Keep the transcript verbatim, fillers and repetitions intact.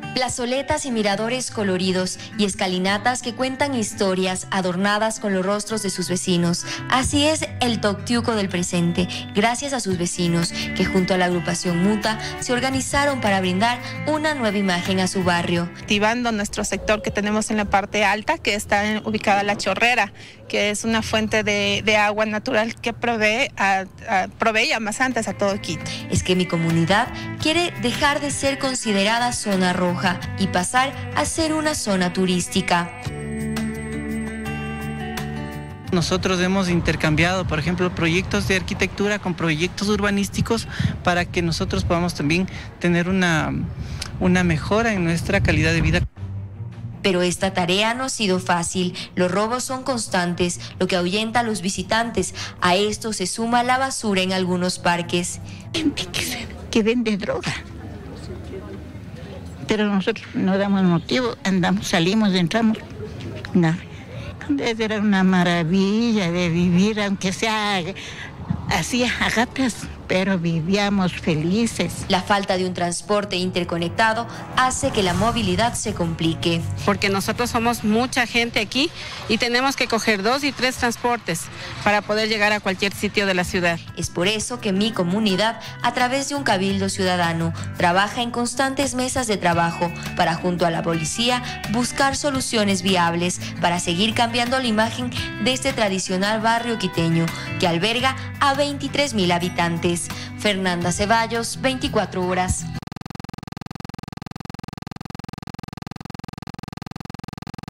Plazoletas y miradores coloridos y escalinatas que cuentan historias adornadas con los rostros de sus vecinos. Así es el Toctiuco del presente, gracias a sus vecinos que junto a la agrupación Muta se organizaron para brindar una nueva imagen a su barrio. Activando nuestro sector que tenemos en la parte alta, que está en, ubicada La Chorrera, que es una fuente de, de agua natural que provee, a, a, provee a más antes a todo Quito. Es que mi comunidad quiere dejar de ser considerada zona roja y pasar a ser una zona turística. Nosotros hemos intercambiado, por ejemplo, proyectos de arquitectura con proyectos urbanísticos para que nosotros podamos también tener una, una mejora en nuestra calidad de vida. Pero esta tarea no ha sido fácil. Los robos son constantes, lo que ahuyenta a los visitantes. A esto se suma la basura en algunos parques. Gente que, se, que vende droga. Pero nosotros no damos motivo, andamos, salimos, entramos. No. Antes era una maravilla de vivir, aunque sea así a gatas, pero vivíamos felices. La falta de un transporte interconectado hace que la movilidad se complique. Porque nosotros somos mucha gente aquí y tenemos que coger dos y tres transportes para poder llegar a cualquier sitio de la ciudad. Es por eso que mi comunidad, a través de un cabildo ciudadano, trabaja en constantes mesas de trabajo para, junto a la policía, buscar soluciones viables para seguir cambiando la imagen de este tradicional barrio quiteño, que alberga a veintitrés mil habitantes. Fernanda Ceballos, veinticuatro horas.